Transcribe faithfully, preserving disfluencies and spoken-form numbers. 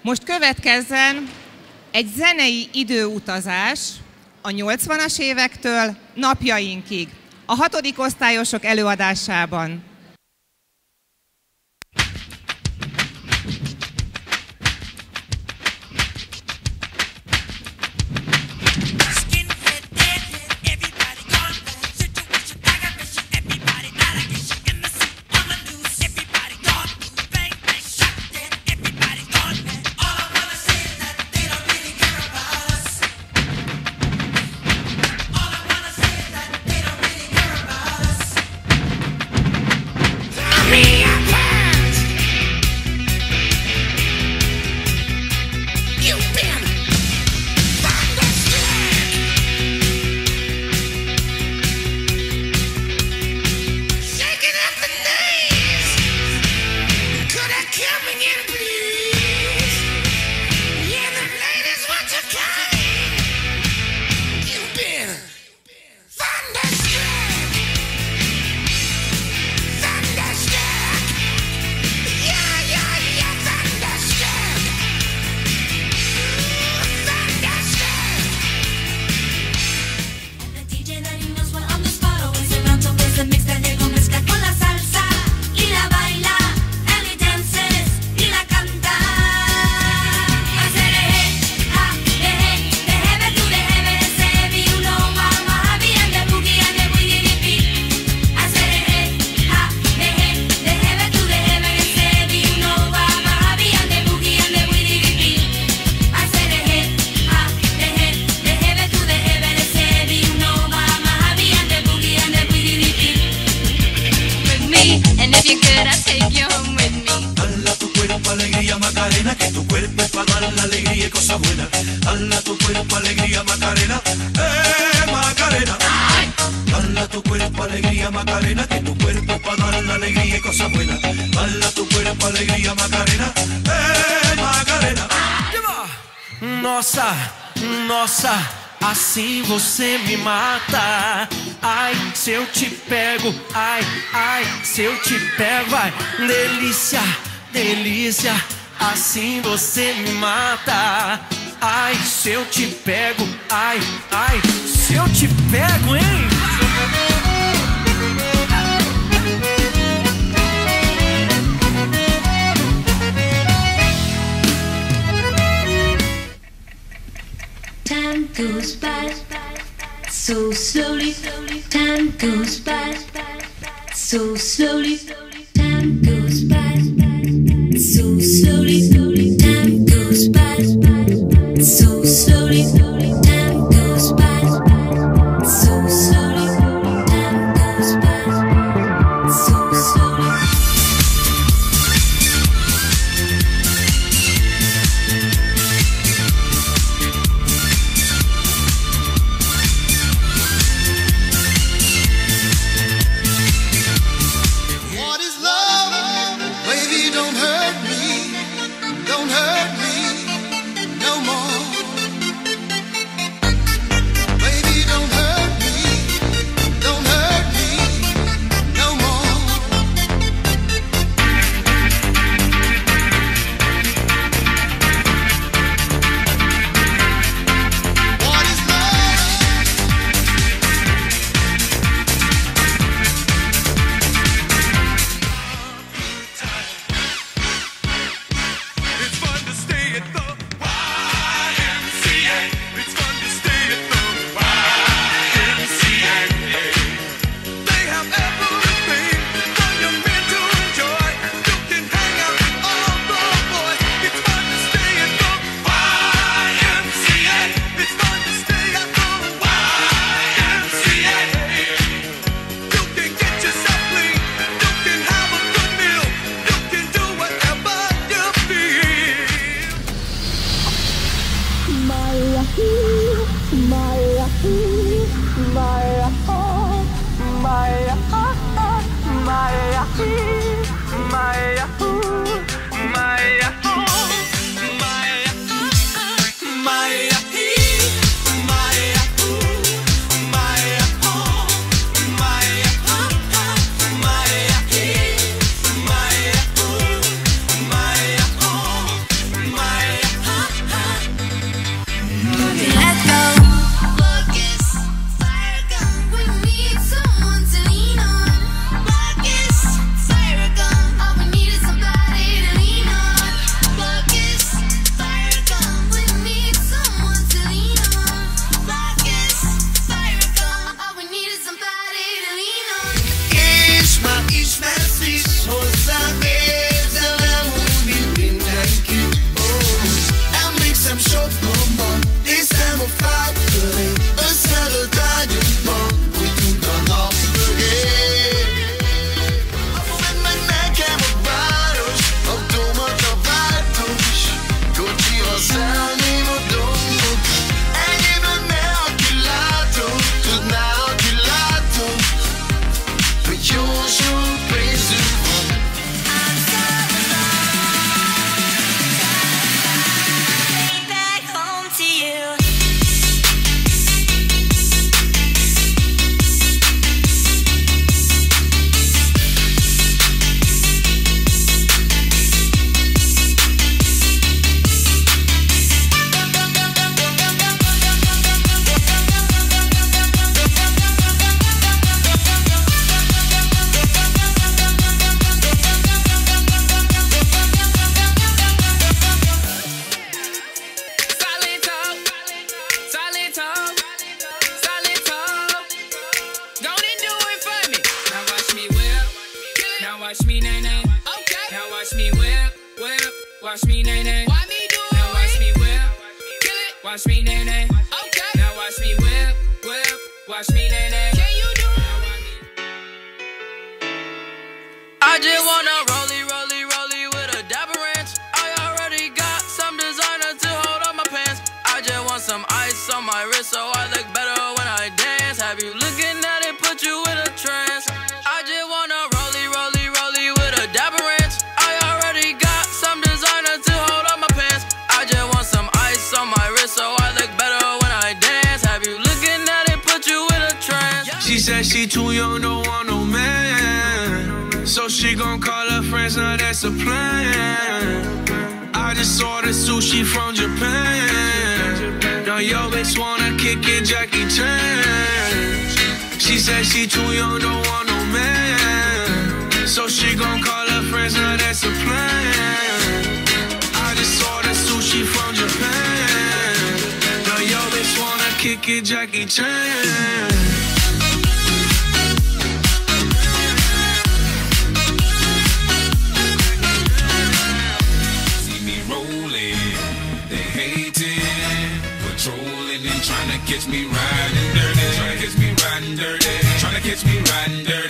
Most következzen egy zenei időutazás a nyolcvanas évektől napjainkig, a hatodik osztályosok előadásában. Macarena, que tu cuerpo es para dar la alegría y cosas buenas. Dala tu cuerpo alegría Macarena, eh Macarena. Dala tu cuerpo alegría Macarena, que tu cuerpo es para dar la alegría y cosas buenas. Dala tu cuerpo alegría Macarena, eh Macarena. Nossa, nossa, assim você me mata. Ai, se eu te pego, ai, ai, se eu te pego, ai, delícia, delícia. Assim você me mata. Ai, se eu te pego, ai, ai, se eu te pego, hein? Time goes by so slowly. Time goes by so slowly. Time goes by so slowly. Time goes by so slowly. Time goes by so slowly. Time goes by so slowly. What is love? Baby, don't hurt me. watch me nay nay. Why me do it? Now watch me whip. Kill it. Watch me nay nay. Okay. Now watch me whip, whip. Watch me nay nay. Can you do it? I just wanna rollie, rollie, rollie with a dapper ranch. I already got some designer to hold on my pants. I just want some ice on my wrist so I look better when I dance. Have you looking at it, put you in a trance. I just wanna rollie, rollie, rollie with a dapper ranch. I already got some designer to hold on my pants. I just want some ice on my wrist so I look better when I dance. Have you looking at it, put you in a trance. She said she too young, don't want no man, so she gon' call her friends, now that's a plan. I just ordered sushi from Japan. Now yo bitch wanna kick it, Jackie Chan. She said she too young, don't want no man, so she gon' call her friends, now that's a plan. I just ordered sushi from Japan. Now yo bitch wanna kick it, Jackie Chan. Patrolling and trying to catch me riding dirty. Trying to catch me riding dirty. Trying to catch me riding dirty.